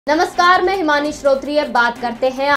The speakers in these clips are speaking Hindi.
नमस्कार, मैं हिमानी श्रोत्री। अब बात करते हैं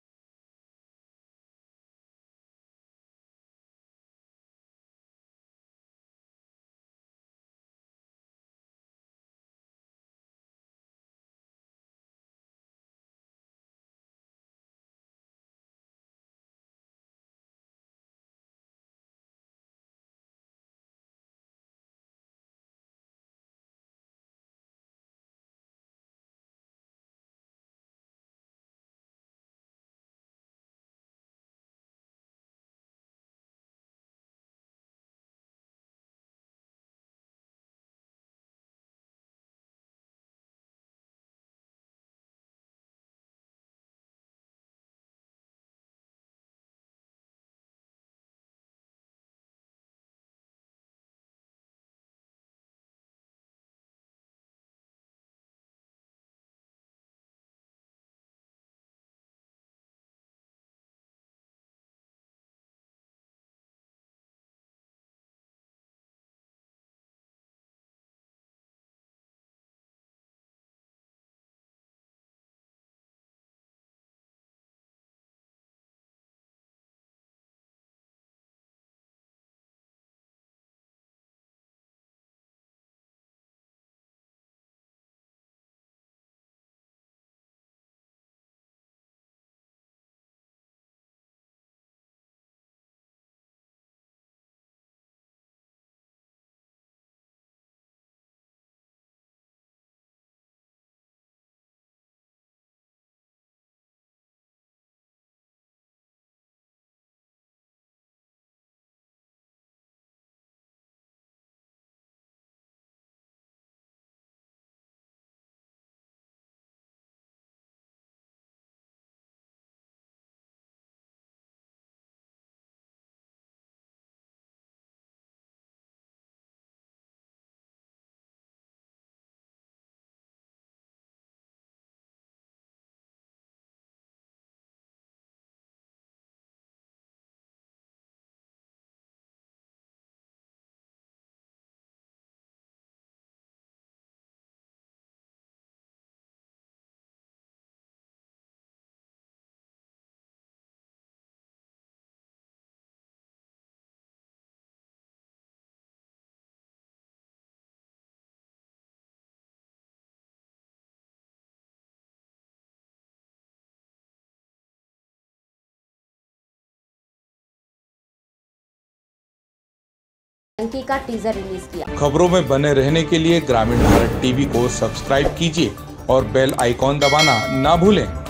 टंकी का टीजर रिलीज किया। खबरों में बने रहने के लिए ग्रामीण भारत टीवी को सब्सक्राइब कीजिए और बेल आइकॉन दबाना ना भूलें।